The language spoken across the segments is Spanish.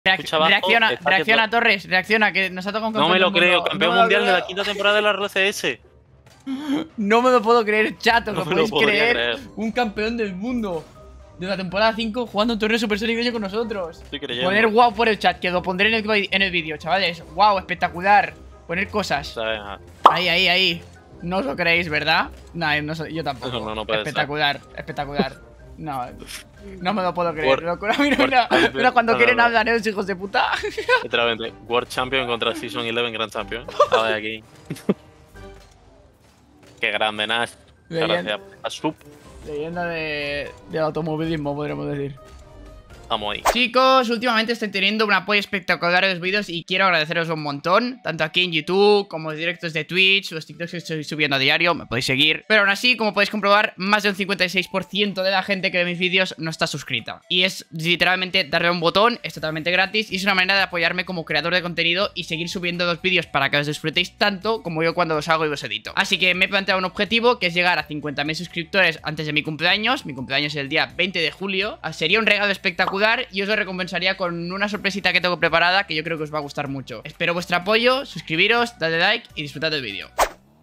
Escucha abajo, Reacciona, está reacciona, quieto. Torres, reacciona, que nos ha tocado un No campeón me lo del creo, mundo. campeón No me lo mundial de la creo. quinta temporada de la RCS. No me lo puedo creer, chato, No ¿lo me lo podéis podría creer? creer. Un campeón del mundo de la temporada 5 jugando un torneo supersónico con nosotros. Estoy creyendo. Poner wow por el chat, que lo pondré en el vídeo, chavales. Wow, espectacular. Poner cosas. ¿Sabes? Ahí, ahí, ahí. No os lo creéis, ¿verdad? No, no yo tampoco. No puede ser. Espectacular, espectacular. No, no me lo puedo creer. World- Locura. Mira, World mira, Champion. mira cuando No, quieren no. hablar, los hijos de puta. Literalmente, World Champion contra Season 11 Grand Champion. A ver aquí. Qué grande, Nash. Leyenda. Gracias a Sub. Leyenda del automovilismo, podríamos decir. Vamos ahí. Chicos, últimamente estoy teniendo un apoyo espectacular en los vídeos y quiero agradeceros un montón, tanto aquí en YouTube como los directos de Twitch, los TikToks que estoy subiendo a diario, me podéis seguir. Pero aún así, como podéis comprobar, más de un 56% de la gente que ve mis vídeos no está suscrita. Y es literalmente darle a un botón, es totalmente gratis y es una manera de apoyarme como creador de contenido y seguir subiendo los vídeos para que los disfrutéis tanto como yo cuando los hago y los edito. Así que me he planteado un objetivo que es llegar a 50.000 suscriptores antes de mi cumpleaños. Mi cumpleaños es el día 20 de julio. Sería un regalo espectacular y os lo recompensaría con una sorpresita que tengo preparada que yo creo que os va a gustar mucho. Espero vuestro apoyo, suscribiros, dadle like y disfrutad del vídeo.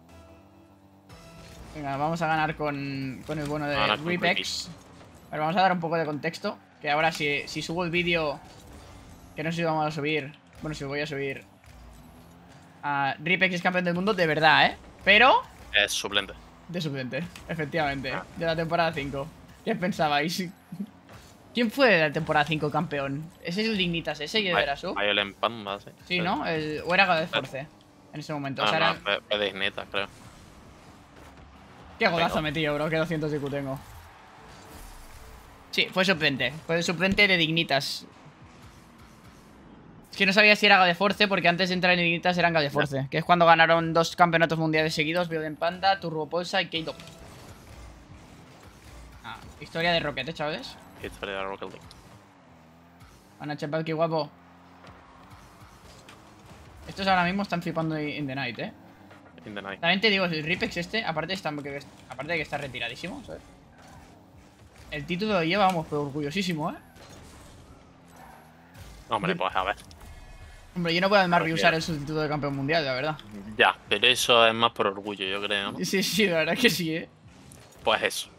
Venga, vamos a ganar con el bono de Ripex. Pero vamos a dar un poco de contexto. Que ahora si subo el vídeo, que no sé si vamos a subir. Bueno, si lo voy a subir. Ripex es campeón del mundo de verdad, ¿eh? Pero Es suplente. de suplente, efectivamente. De la temporada 5. ¿Qué pensabais? ¿Quién fue de la temporada 5 campeón? ¿Ese es el Dignitas ese que era su? Violent Panda, sí. Sí, ¿no? O era God de Force en ese momento. O sea, No, era... fue de Neta, creo. Qué golazo metido, bro. Qué 200 IQ tengo. Sí, fue suplente. Fue el suplente de Dignitas. Es que no sabía si era God de Force porque antes de entrar en Dignitas eran God de Force. Que es cuando ganaron 2 campeonatos mundiales seguidos: Violent Panda, Turbo Polsa y K-Dop. Historia de Rocket, chavales. Historia de Rocket League. Ana Chapal, qué guapo. Estos ahora mismo están flipando in the night, In the night. También te digo, el Ripex este, aparte de que está retiradísimo, ¿sabes? El título lo lleva, vamos, pero orgullosísimo, Hombre, pues a ver. Hombre, yo no puedo además reusar el título de campeón mundial, la verdad. Ya, pero eso es más por orgullo, yo creo, ¿no? Sí, sí, la verdad que sí, Pues eso.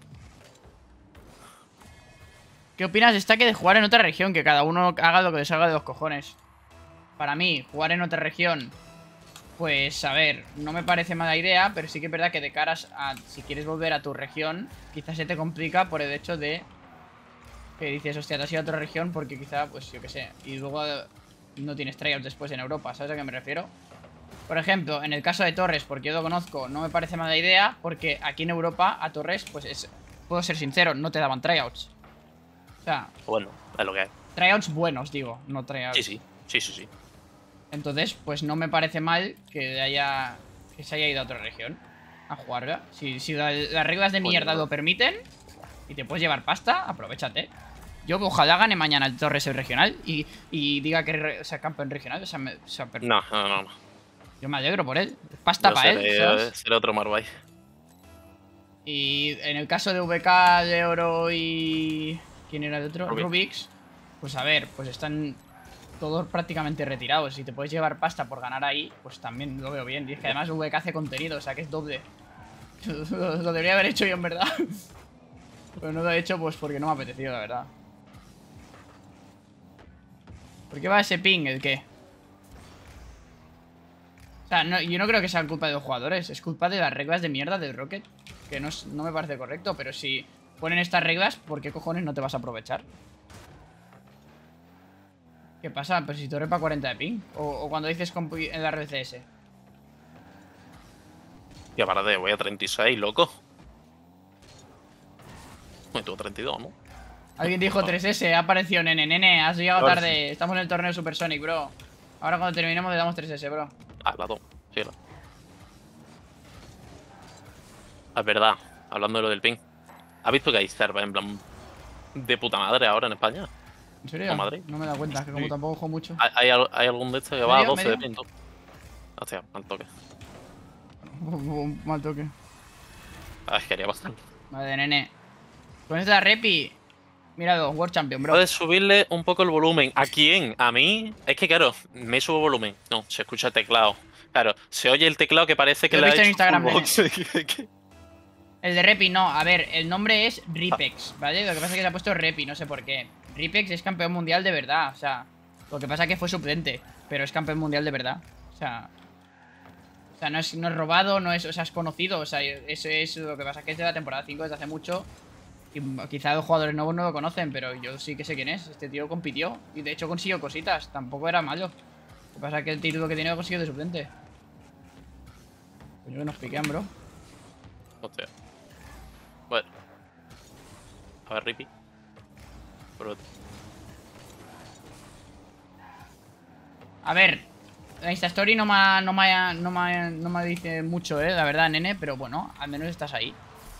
¿Qué opinas, Stack, de jugar en otra región? Que cada uno haga lo que le salga de los cojones. Para mí, jugar en otra región, pues a ver, no me parece mala idea, pero sí que es verdad que de caras a si quieres volver a tu región, quizás se te complica por el hecho de que dices, hostia, te has ido a otra región porque quizá, pues yo qué sé, y luego no tienes tryouts después en Europa, ¿sabes a qué me refiero? Por ejemplo, en el caso de Torres, porque yo lo conozco, no me parece mala idea, porque aquí en Europa a Torres, pues puedo ser sincero, no te daban tryouts. O sea, Bueno, es lo que es. tryouts buenos, digo, no tryouts. Sí. Entonces, pues no me parece mal que se haya ido a otra región a jugarla. Si las reglas de mierda lo permiten y te puedes llevar pasta, aprovechate. Yo ojalá gane mañana el Torres el regional y diga que sea campeón regional. No. Yo me alegro por él. Pasta para él, ¿sabes? Seré otro Marvay. Y en el caso de VK, de Oro y... ¿quién era el otro? Rubix. Pues a ver, pues están todos prácticamente retirados. Si te puedes llevar pasta por ganar ahí, pues también lo veo bien. Y es que además VK hace contenido, o sea que es doble. Lo debería haber hecho yo en verdad. Pero no lo he hecho pues porque no me ha apetecido, la verdad. ¿Por qué va ese ping? ¿El qué? O sea, no, yo no creo que sea culpa de los jugadores. Es culpa de las reglas de mierda del Rocket. Que no me parece correcto, pero si ponen estas reglas, ¿por qué cojones no te vas a aprovechar? ¿Qué pasa? Pues si tú eres para 40 de ping. O cuando dices en la RCS. Y aparte, voy a 36, loco. Me tuvo 32, ¿no? Alguien dijo 3S, ha aparecido nene, has llegado tarde. Estamos en el torneo Supersonic, bro. Ahora cuando terminemos le damos 3S, bro. La tomo, sí. Es verdad, hablando de lo del ping. ¿Has visto que hay servers en plan de puta madre ahora en España? ¿En serio? Madrid. No me he dado cuenta, que como tampoco juego mucho. ¿Hay algún de estos que va a 12 de ping? Hostia, mal toque. Mal toque. Quería pasar. Vale, nene. Con esta repi. Míralo, World Champion, bro. Puedes subirle un poco el volumen. ¿A quién? ¿A mí? Es que claro, me subo volumen. No, se escucha el teclado. Claro, se oye el teclado que parece que Lo he le ha visto en hecho Instagram, fullbox. El de Repi, no. A ver, el nombre es Ripex, ¿vale? Lo que pasa es que se ha puesto Repi, no sé por qué. Ripex es campeón mundial de verdad, o sea... Lo que pasa es que fue suplente, pero es campeón mundial de verdad. O sea, no es robado, no es... O sea, es conocido, o sea, eso es... Lo que pasa es que es de la temporada 5 desde hace mucho. Y quizá los jugadores nuevos no lo conocen, pero yo sí que sé quién es. Este tío compitió y de hecho consiguió cositas, tampoco era malo. Lo que pasa es que el título que tiene lo consiguió de suplente. Coño, que nos piquean, bro. Hostia. Bueno. A ver, Rippy. Por A ver, la Instastory no me dice mucho, la verdad, nene, pero bueno, al menos estás ahí.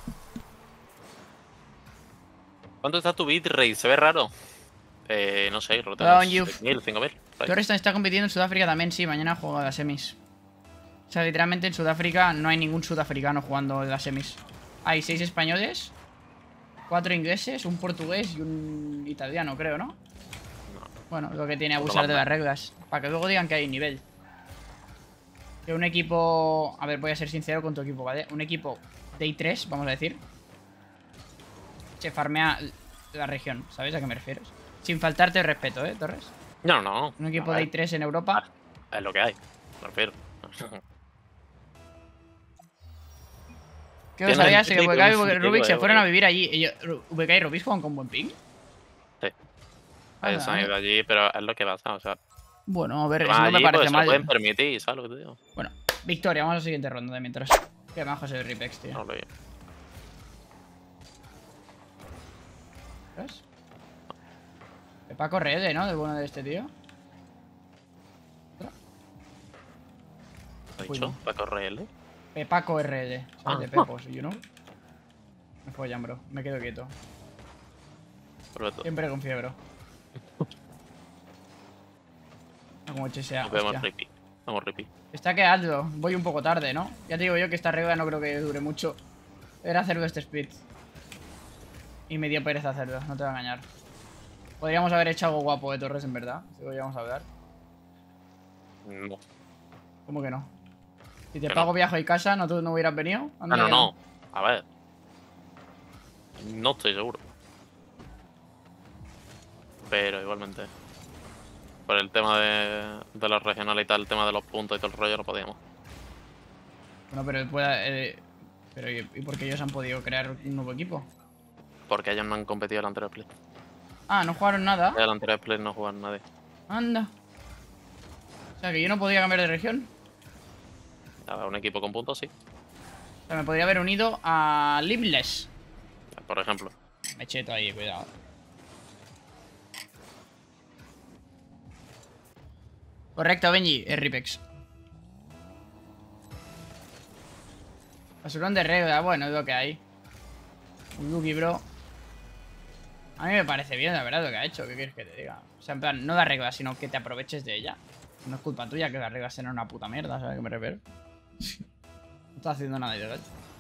¿Cuánto está tu bitrate? ¿Se ve raro? No sé, Hola, rotando Yuf. 6.000, 5.000. Torres está compitiendo en Sudáfrica también, sí, mañana juega las semis. O sea, literalmente en Sudáfrica no hay ningún sudafricano jugando las semis. Hay 6 españoles, 4 ingleses, un portugués y un italiano, creo, ¿no? Bueno, lo que tiene abusar de las reglas. Para que luego digan que hay nivel. Que un equipo... A ver, voy a ser sincero con tu equipo, ¿vale? Un equipo Day 3, vamos a decir, se farmea la región, ¿sabes a qué me refiero? Sin faltarte el respeto, Torres? No, no. Un equipo Day 3 en Europa. Es lo que hay. Me refiero. ¿Qué os sabías? Que VK y Rubik se fueron a vivir allí. ¿VK y Rubik juegan con buen ping? Sí. Ellos han ido allí, pero es lo que pasa, o sea... Bueno, a ver, eso no me parece pues, mal. Se lo pueden permitir, ¿sabes lo que te digo? Bueno, victoria, vamos a la siguiente ronda de mientras. Qué bajo ese Ripex, tío. No lo veo. ¿Ves? Paco Rede, ¿no? Del bueno de este tío. ¿Lo he dicho? ¿Paco RL? Pepaco RL. ¿Sabes? De Pepos, you know. Me follan, bro. Me quedo quieto. Perfecto. Siempre con fiebre. No como HSA. Nos vemos, Rippy. Vamos, Rippy. Está que hazlo. Voy un poco tarde, ¿no? Ya te digo yo que esta regla no creo que dure mucho. Era hacerlo este split. Y me dio pereza hacerlo, no te voy a engañar. Podríamos haber hecho algo guapo de Torres, en verdad. Si podríamos hablar. No. ¿Cómo que no? Si te pago viaje y casa, ¿no tú no hubieras venido? Ah, no. A ver. No estoy seguro. Pero igualmente. Por el tema de los regionales y tal, el tema de los puntos y todo el rollo, no podíamos. Bueno, pero pero ¿y por qué ellos han podido crear un nuevo equipo? Porque ellos no han competido el anterior split. Ah, no jugaron nada. El anterior split no jugaron nadie. Anda. O sea, que yo no podía cambiar de región. A ver, un equipo con puntos, sí. O sea, me podría haber unido a Limitless. Por ejemplo. Me cheto ahí, cuidado. Correcto, Benji, es Ripex. Basurón de regla, bueno, es lo que hay. Un Lucky, bro. A mí me parece bien, la verdad, lo que ha hecho. ¿Qué quieres que te diga? O sea, en plan, no da reglas, sino que te aproveches de ella. No es culpa tuya que las reglas sean una puta mierda, ¿sabes a qué me refiero? No estás haciendo nada ilegal.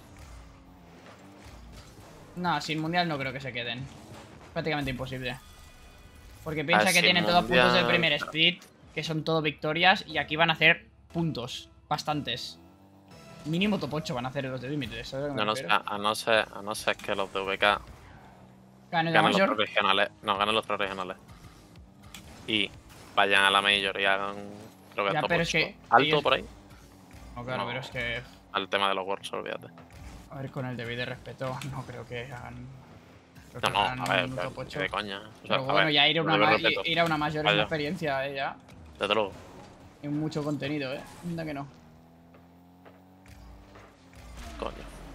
No, sin mundial no creo que se queden. Prácticamente imposible. Porque piensa que tienen todos puntos del primer split, que son todo victorias, y aquí van a hacer puntos. Bastantes. Mínimo top 8 van a hacer los de límites, ¿sabes a qué me refiero? A no ser que los de VK ganen la los mayor. tres regionales. No, ganen los tres regionales. Y vayan a la mayor y hagan. Creo que Ya, top pero 8. es que ¿Alto ellos... por ahí? No, claro, No. pero es que... Al tema de los Worlds, olvídate. A ver, con el debido respeto, no creo que hagan... No, no, a ver, un top 8. de coña. O sea, Pero bueno, ver, ya ir a una mayor es Vaya. una experiencia, ya. Desde luego. Y mucho contenido, Anda que no. Coño.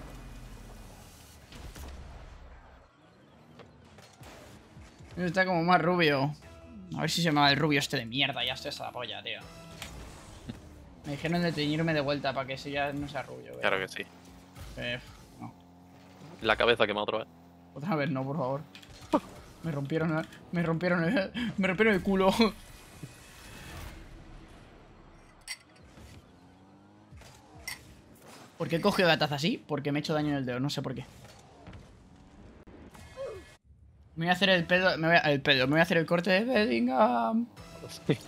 Está como más rubio. A ver si se me va el rubio este de mierda. Ya estoy hasta la polla, tío. Me dijeron de teñirme de vuelta para que ese ya no sea rubio. Claro que sí. No. La cabeza quema otra vez. Otra vez no, por favor. Me rompieron el culo. ¿Por qué he cogido la taza así? Porque me he hecho daño en el dedo, no sé por qué. Me voy a hacer el pedo. Me voy a hacer el corte de Bellingham. Sí.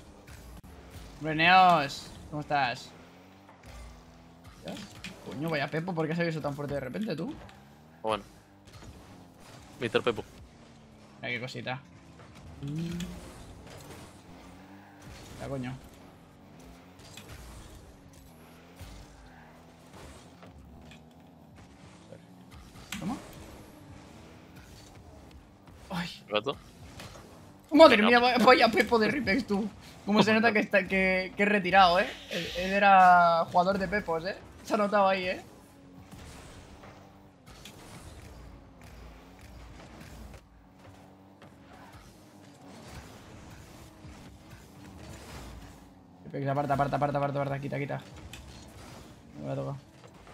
Breneos, ¿cómo estás? ¿Ya? Coño, vaya Pepo, ¿por qué has salido tan fuerte de repente tú? Bueno. Mr. Pepo. Mira qué cosita. Ya, coño. ¿Cómo? Ay. ¿Gato? Madre mía, vaya Pepo de Ripex tú. Como se nota que está que es retirado, Él era jugador de Pepos, Se ha notado ahí, Ripex, aparta, quita. Me voy a tocar.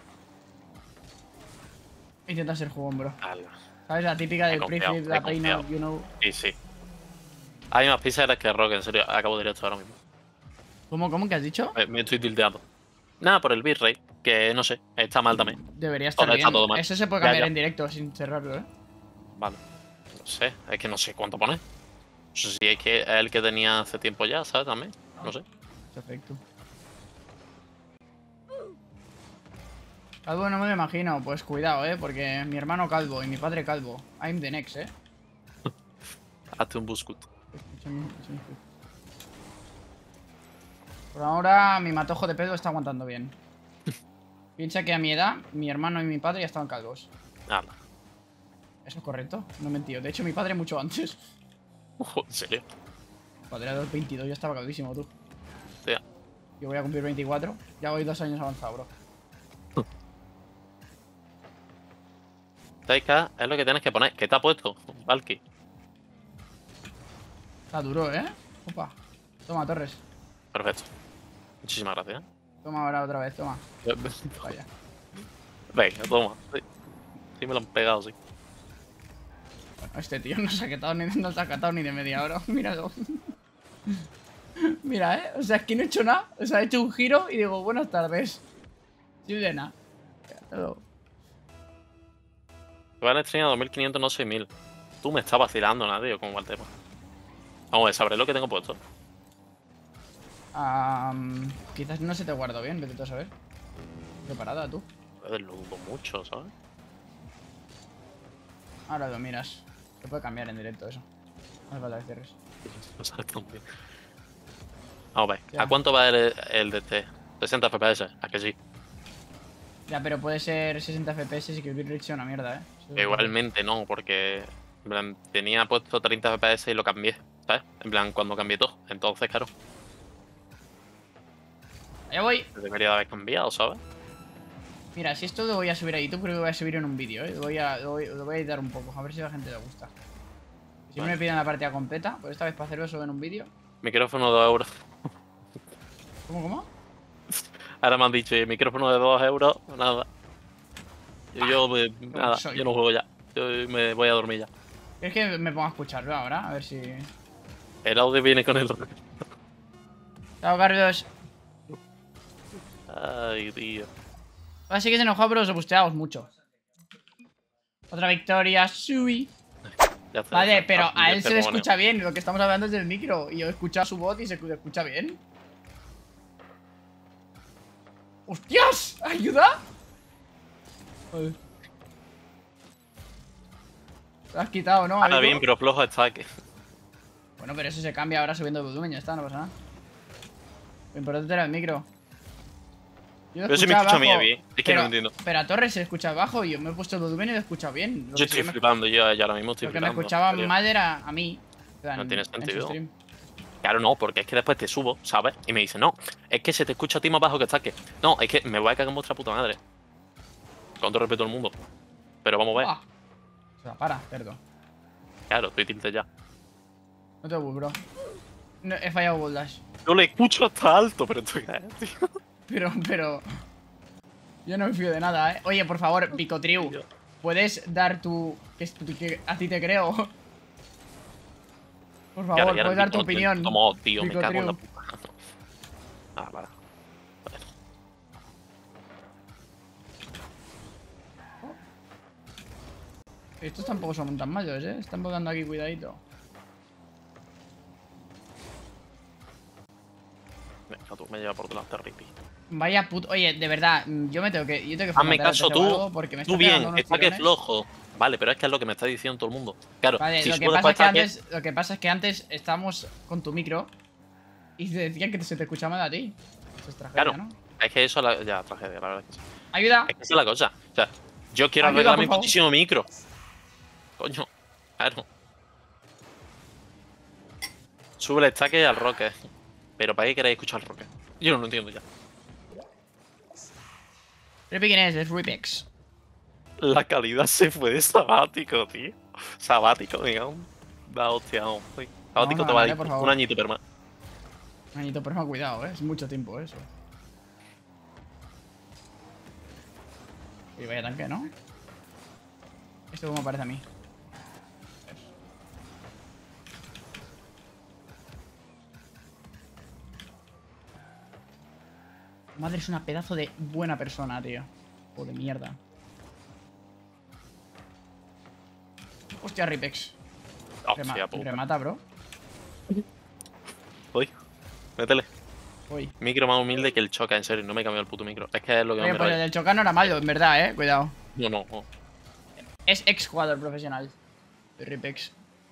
Intenta ser jugón, bro. Ala. ¿Sabes? La típica del confiado, pre-flip, he la peina, confiado. you know. Sí. Hay más píxeles que Rock, en serio. Acabo directo ahora mismo. ¿Cómo que has dicho? Me estoy tilteando. Nada, por el bitrate, que no sé, está mal también. Debería estar Está bien. todo mal. Eso se puede Ya, cambiar ya. en directo sin cerrarlo, Vale. No sé, es que no sé cuánto pone. No sé si es que es el que tenía hace tiempo ya, ¿sabes? También. No sé. Perfecto. Calvo no me lo imagino. Pues cuidado, porque mi hermano calvo y mi padre calvo. I'm the next, Hazte un buscut. Por ahora mi matojo de pedo está aguantando bien. Piensa que a mi edad, mi hermano y mi padre ya estaban calvos. Nada. Eso es correcto, no he mentido. De hecho, mi padre mucho antes. ¿En serio? Mi padre a los 22 ya estaba calvísimo, tú. Hostia. Yo voy a cumplir 24. Ya voy 2 años avanzado, bro. Taika es lo que tienes que poner. ¿Qué te ha puesto? Valky. Está duro, Opa. Toma, Torres. Perfecto. Muchísimas gracias. Toma ahora otra vez, toma. Vaya. Venga, toma. Sí me lo han pegado, sí. Bueno, este tío no se ha catado ni de media hora. Míralo. Mira, O sea, es que no he hecho nada. O sea, he hecho un giro y digo, buenas tardes. Sin de nada. Van a stream a 2500, no 6000. Tú me estás vacilando, nadie, ¿cómo va el tema? Vamos a ver, sabré lo que tengo puesto. Quizás no se te guardó bien, vete tú a saber. Preparada tú. Joder, lo dudo mucho, ¿sabes? Ahora lo miras. Se puede cambiar en directo eso. No hace falta que cierres. No sabes también. Vamos a ver. Ya. ¿A cuánto va el de este? 60 FPS. ¿A que sí? Ya, pero puede ser 60 FPS y que el bitrate sea una mierda, Eso es Igualmente no, porque en plan, tenía puesto 30 FPS y lo cambié, ¿sabes? En plan, cuando cambié todo. Entonces, claro, Allá voy. debería de haber cambiado, ¿sabes? Mira, si esto lo voy a subir a YouTube, creo que lo voy a subir en un vídeo, Lo voy a editar un poco, a ver si a la gente le gusta. Si me piden la partida completa, pues esta vez para hacerlo eso en un vídeo. Micrófono de 2 euros. ¿Cómo? Ahora me han dicho, micrófono de 2 euros, nada. Nada, soy. yo no juego ya. Yo me voy a dormir ya. Es que me pongo a escucharlo ahora, a ver si... El audio viene con el... Chao, Carlos. Ay, tío. Así que se enojado, pero os busteamos mucho. Otra victoria, Sui. Ya está, Vale, ya está. pero a él se le Te escucha bien. Lo que estamos hablando es del micro. Y yo he escuchado su voz y se escucha bien. ¡Hostias! ¿Ayuda? Joder. Lo has quitado, ¿no? Ahora amigo? bien, pero flojo está que... Bueno, pero eso se cambia ahora subiendo el volumen, ya está, no pasa nada. Lo importante era el micro. Yo lo Pero si me escuchaba escucho a mí bajo, bien. Es que no lo entiendo. Pero a Torres se escucha bajo y yo me he puesto el volumen y lo he escuchado bien. Yo estoy flipando, yo ahora mismo estoy Lo que me flipando. escuchaba en serio. mal era a mí. En plan, No tiene en su sentido. stream. Claro, no, porque es que después te subo, ¿sabes? Y me dice, no, es que se te escucha a ti más bajo que Staque. No, es que me voy a cagar en vuestra puta madre. Con todo respeto al mundo. Pero vamos a ver. Ah. O sea, para, cerdo. Claro, estoy tilte ya. No te preocupes, bro. No, he fallado Gold Dash. Yo le escucho hasta alto, pero estoy tío. Pero... Yo no me fío de nada, Oye, por favor, Picotriu. ¿Puedes dar tu... que a ti te creo? Por favor, Claro, puedes dar tu opinión. Como, tío, me Pico cago en la Triu. puta. Ah, vale. Estos tampoco son tan malos, Están botando aquí, cuidadito. Venga, tú me llevas por delante, Rippy. Vaya puto. Oye, de verdad, yo tengo que Hazme formatear el caso PC o tú. algo porque me Tú está pegando bien, unos está que es tirones. flojo. Vale, pero es que es lo que me está diciendo todo el mundo. Claro, Vale, si lo que subo pasa después es que antes, lo que pasa es que antes estábamos con tu micro y te decían que se te escuchaba mal a ti. Eso es tragedia, Claro, ¿no? es que eso es ya tragedia, la verdad es que sí. Ayuda. Es que esa es la cosa. O sea, yo quiero Ayuda, arreglar por mi favor. putísimo micro. Coño, claro. Sube el stack al Rocket. Pero ¿para qué queréis escuchar el Rocket? Yo no lo entiendo ya. Rippy, ¿quién es? Es Ripex. La calidad se fue de sabático, tío. Sabático, digamos. Da hostia, no. Sí. Sabático Vamos a te va a ganar, ir por favor. un añito, pero más. Manito, pero cuidado, Es mucho tiempo eso. Y vaya tanque, ¿no? Esto como me parece a mí. Madre, es una pedazo de buena persona, tío. O de mierda. Hostia, Ripex. Hostia, puta. Remata, bro. Voy. Métele. Uy. Micro más humilde que el Choca, en serio. No me he cambiado el puto micro. Es que es lo que Oye, más me pues el raya. del Chocan no era malo, en verdad, Cuidado. No, no, no. Es ex jugador profesional. De Ripex.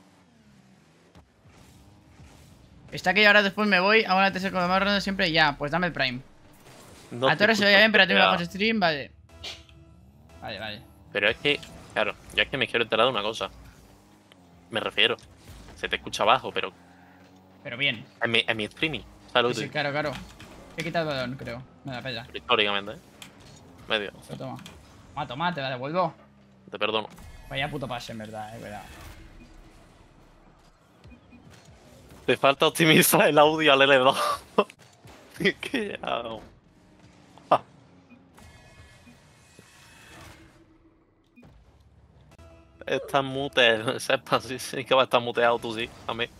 Está que yo ahora después me voy a una TS con más ronda siempre. Ya, pues dame el Prime. No A te Torres se escucho, veía bien, pero tengo ya. una post stream, vale. Vale. Pero es que, claro, yo es que me quiero enterar de una cosa. Me refiero. Se te escucha bajo, pero Pero bien. en mi streaming. ¿Sabes lo que Sí, te sí, claro. He quitado el balón, creo. Me da pena. digo? Históricamente, ¿eh? Medio. Lo toma, te la devuelvo. Te perdono. Vaya puto pase, en verdad, cuidado. Te falta optimizar el audio al L2. que ya. Ah. Estás mute, sepa, sí que va a estar muteado tú, sí, a mí.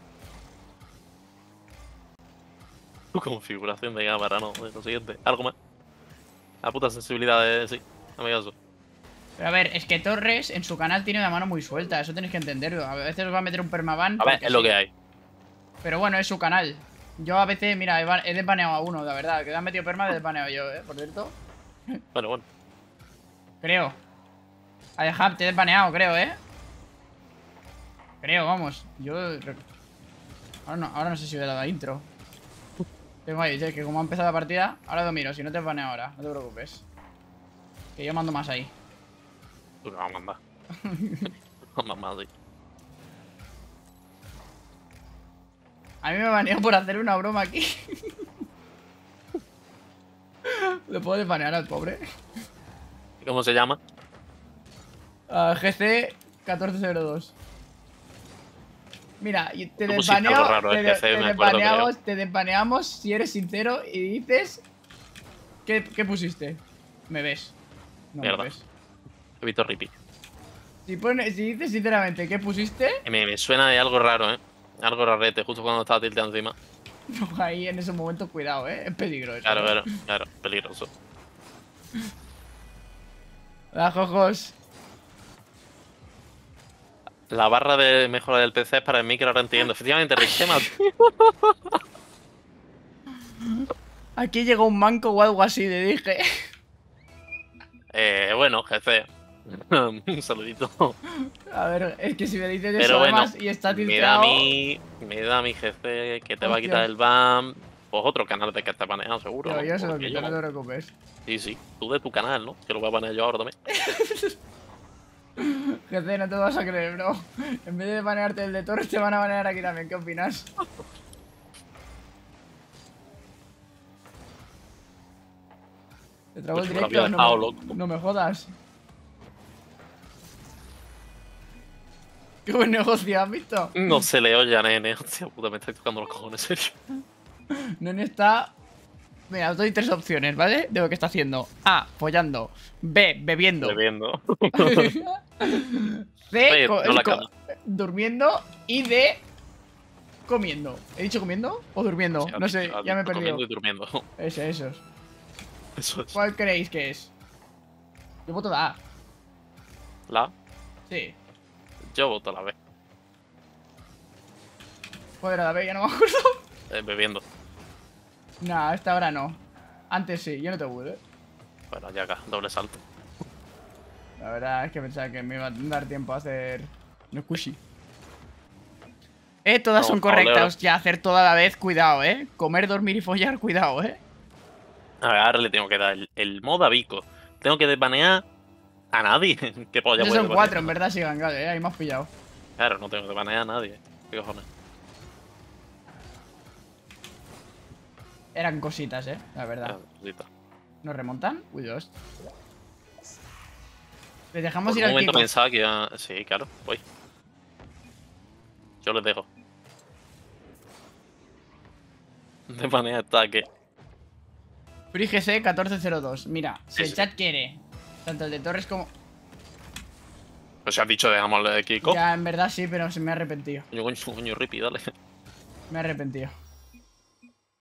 Tu configuración de cámara, no, lo siguiente. Algo más. La puta sensibilidad de sí, amigazo. Pero a ver, es que Torres en su canal tiene la mano muy suelta, eso tenéis que entenderlo. A veces os va a meter un permaban. A ver, porque es lo sí. que hay. Pero bueno, es su canal. Yo a veces, mira, he desbaneado a uno, la verdad. Que le han metido perma, he desbaneado yo, por cierto. Bueno. Creo. A Hub te he desbaneado, creo, Creo, vamos. Ahora no sé si voy a dar la intro. Tengo ahí, que como ha empezado la partida, ahora lo miro. Si no te baneo ahora, no te preocupes. Que yo mando más ahí. Tú no vas a mandar. Vamos más, sí. A mí me baneó por hacer una broma aquí. ¿Le puedo desbanear al pobre? ¿Y cómo se llama? GC 1402. Mira, te Tú pusiste desbaneo, algo raro, te, GC, te me acuerdo, te desbaneamos si eres sincero y dices... ¿Qué pusiste? ¿Me ves? No Mierda. me ves. He visto Rippy. Si dices sinceramente ¿qué pusiste? Me suena de algo raro, Algo rarete, justo cuando estaba tilteando encima. Ahí en ese momento, cuidado, es peligroso. Claro, peligroso. Hola, jojos. La barra de mejora del PC es para el micro, ahora entiendo. Efectivamente, Richema. Aquí llegó un manco o algo así, le dije. Bueno, jefe. Un saludito. A ver, es que si me dices Pero eso bueno, además y está me tilteado... da mi jefe que te va a Hostia. quitar el ban. Pues otro canal de que está baneado, seguro. Pero ¿no? yo se lo Porque quito, yo no te preocupes. Sí, tú de tu canal, ¿no? Que lo voy a banear yo ahora también. Jefe, no te lo vas a creer, bro. En vez de banearte el de Torres, te van a banear aquí también. ¿Qué opinas? ¿Te trabo el Pues me lo directo? había dejado, loco. No me jodas. Qué buen negocio, ¿has visto? No se le oye a nene. Hostia puta, me estáis tocando los cojones, en serio. Nene está... Mira, os doy 3 opciones, ¿vale? De lo que está haciendo. A, follando. B, bebiendo. Bebiendo. C, Oye, no la cama. durmiendo. Y D, comiendo. ¿He dicho comiendo o durmiendo? Sí, No sé, ya me he perdido. Comiendo y durmiendo. Esos. Eso es. ¿Cuál creéis que es? Yo voto la A. La. Sí. Yo voto a la B. Joder, a la vez ya no me acuerdo. Bebiendo. Nah, a esta hora no. Antes sí, yo no te pude. Bueno, ya acá, doble salto. La verdad es que pensaba que me iba a dar tiempo a hacer no kushi. Todas son correctas. Ya, hacer toda a la vez, cuidado, Comer, dormir y follar, cuidado, A ver, ahora le tengo que dar el modo a Vico. Tengo que desbanear a nadie. ¿Qué polla Esos puede son 4, en desbanear? verdad, sí, gangade, ahí me has pillado. Claro, no tengo que desbanear a nadie. ¿Qué cojones? Eran cositas, la verdad. Cosita. ¿Nos remontan? Uy, Dios. Les dejamos Por ir un al momento Kiko. pensaba que iba... Sí, claro, voy. Yo les dejo. Desbanea ataque. FreeGC 1402. Mira, si Sí, el sí. chat quiere, tanto el de Torres como... Pues si has dicho dejamos de Kiko. Ya, en verdad sí, pero se me ha arrepentido. Coño, Rippy, dale. Me he arrepentido.